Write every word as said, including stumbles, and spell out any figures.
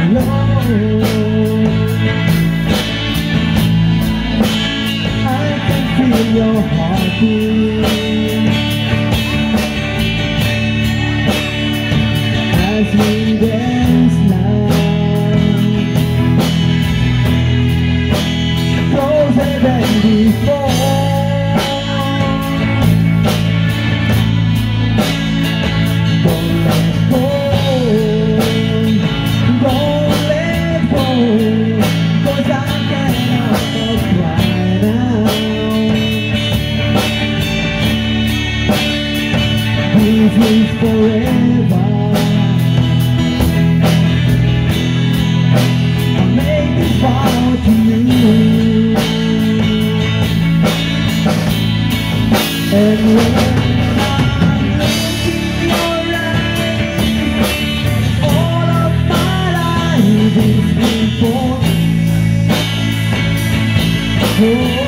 alone. I can feel your heartbeat as we dance now, closer than before. Don't let go, don't let go, 'cause I cannot stop right now. This is forever. I make this vow to you, and when I look in your eyes, all of my life is before. Oh,